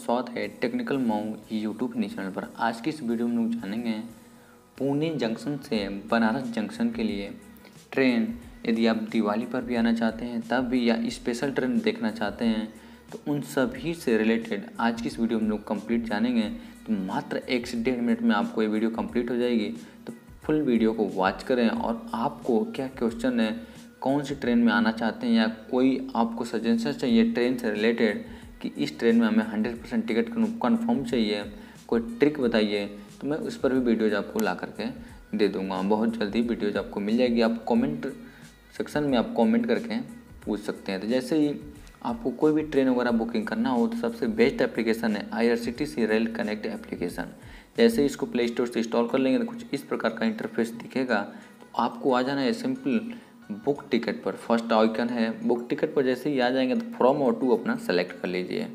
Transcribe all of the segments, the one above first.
स्वागत है technical monk YouTube channel पर। आज की इस वीडियो में लोग जानेंगे पुणे जंक्शन से बनारस जंक्शन के लिए ट्रेन। यदि आप दिवाली पर भी आना चाहते हैं तब भी, या स्पेशल ट्रेन देखना चाहते हैं, तो उन सभी से रिलेटेड आज की इस वीडियो में लोग कंप्लीट जानेंगे। तो मात्र 1 से 1.5 मिनट में आपको ये वीडियो कंप्लीट हो जाएगी। तो फुल वीडियो को वॉच करें और आपको क्या क्वेश्चन है, कौन सी ट्रेन में आना चाहते हैं, या कोई आपको सजेशन चाहिए ट्रेन से रिलेटेड कि इस ट्रेन में हमें 100% टिकट कन्फर्म चाहिए, कोई ट्रिक बताइए, तो मैं उस पर भी वीडियोज़ आपको ला करके दे दूंगा। बहुत जल्दी वीडियोज़ आपको मिल जाएगी। आप कमेंट सेक्शन में आप कमेंट करके पूछ सकते हैं। तो जैसे ही आपको कोई भी ट्रेन वगैरह बुकिंग करना हो तो सबसे बेस्ट एप्लीकेशन है IRCTC रेल कनेक्ट एप्लीकेशन। जैसे ही इसको प्ले स्टोर से इंस्टॉल कर लेंगे तो कुछ इस प्रकार का इंटरफेस दिखेगा। तो आपको आ जाना है सिंपल बुक टिकट पर। फर्स्ट आइकन है बुक टिकट पर। जैसे ही आ जाएंगे तो फ्रॉम और टू अपना सेलेक्ट कर लीजिए।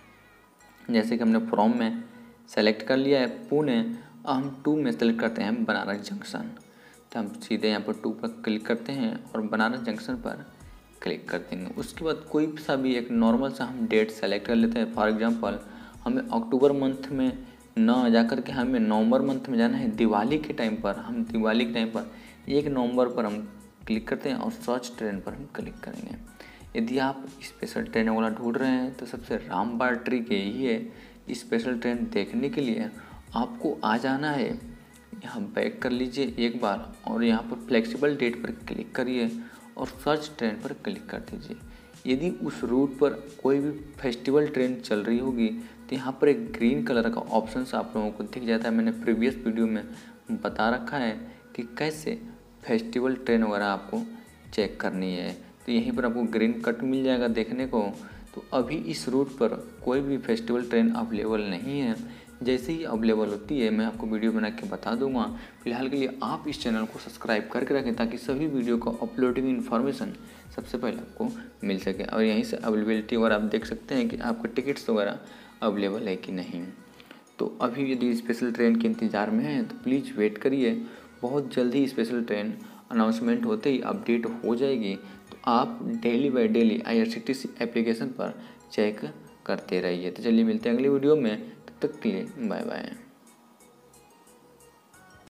जैसे कि हमने फ्रॉम में सेलेक्ट कर लिया है पुणे, हम टू में सेलेक्ट करते हैं बनारस जंक्शन। तो हम सीधे यहाँ पर 2 पर क्लिक करते हैं और बनारस जंक्शन पर क्लिक कर देंगे। उसके बाद कोई सा भी एक नॉर्मल सा हम डेट सेलेक्ट कर लेते हैं। फॉर एग्जांपल हमें अक्टूबर मंथ में ना जा कर के हमें नवंबर मंथ में जाना है। दिवाली के टाइम पर, हम दिवाली के टाइम पर 1 नवंबर पर हम क्लिक करते हैं और सर्च ट्रेन पर हम क्लिक करेंगे। यदि आप स्पेशल ट्रेन वाला ढूंढ रहे हैं तो सबसे रामबाण ट्रिक यही है। स्पेशल ट्रेन देखने के लिए आपको आ जाना है, यहाँ बैक कर लीजिए एक बार और यहाँ पर फ्लेक्सिबल डेट पर क्लिक करिए और सर्च ट्रेन पर क्लिक कर दीजिए। यदि उस रूट पर कोई भी फेस्टिवल ट्रेन चल रही होगी तो यहाँ पर एक ग्रीन कलर का ऑप्शन आप लोगों को दिख जाता है। मैंने प्रीवियस वीडियो में बता रखा है कि कैसे फेस्टिवल ट्रेन वगैरह आपको चेक करनी है। तो यहीं पर आपको ग्रीन कट मिल जाएगा देखने को। तो अभी इस रूट पर कोई भी फेस्टिवल ट्रेन अवेलेबल नहीं है। जैसे ही अवेलेबल होती है मैं आपको वीडियो बना के बता दूंगा। फिलहाल के लिए आप इस चैनल को सब्सक्राइब करके रखें ताकि सभी वीडियो का अपलोडिंग इन्फॉर्मेशन सबसे पहले आपको मिल सके। और यहीं से अवेलेबिलिटी वगैरह आप देख सकते हैं कि आपके टिकट्स वगैरह अवेलेबल है कि नहीं। तो अभी यदि स्पेशल ट्रेन के इंतज़ार में है तो प्लीज़ वेट करिए। बहुत जल्दी स्पेशल ट्रेन अनाउंसमेंट होते ही अपडेट हो जाएगी। तो आप daily by daily IRCTC application पर चेक करते रहिए। तो चलिए मिलते हैं अगली वीडियो में, तब तक के लिए बाय बाय।